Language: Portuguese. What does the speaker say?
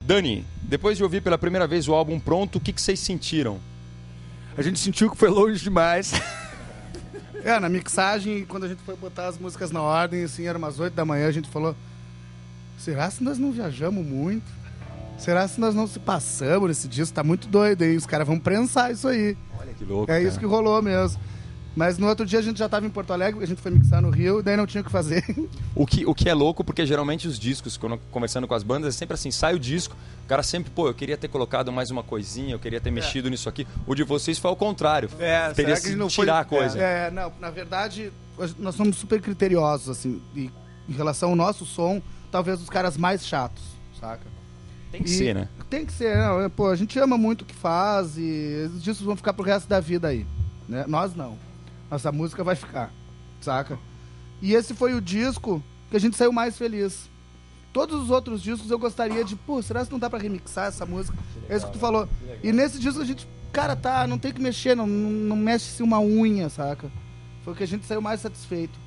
Dani, depois de ouvir pela primeira vez o álbum pronto, o que vocês sentiram? A gente sentiu que foi longe demais. Na mixagem, quando a gente foi botar as músicas na ordem, assim, era umas 8 da manhã, a gente falou, será se nós não viajamos muito? Será se nós não se passamos nesse disco? Tá muito doido aí, os caras vão prensar isso aí. Olha que louco, É isso que rolou mesmo. Mas no outro dia a gente já tava em Porto Alegre, a gente foi mixar no Rio, daí não tinha o que fazer. O que é louco, porque geralmente os discos, quando conversando com as bandas, é sempre assim, sai o disco, o cara sempre, eu queria ter colocado mais uma coisinha, eu queria ter mexido nisso aqui. O de vocês foi ao contrário. Teria que não tirar a coisa. Não, na verdade, nós somos super criteriosos, assim, e em relação ao nosso som, talvez os caras mais chatos, saca? Tem que ser, né? Tem que ser, não, pô, a gente ama muito o que faz e os discos vão ficar pro resto da vida aí, né? Nós não. Nossa música vai ficar, saca? E esse foi o disco que a gente saiu mais feliz. Todos os outros discos eu gostaria de, será que não dá pra remixar essa música? É isso que tu falou. E nesse disco a gente, não tem que mexer, não mexe-se uma unha, saca? Foi o que a gente saiu mais satisfeito.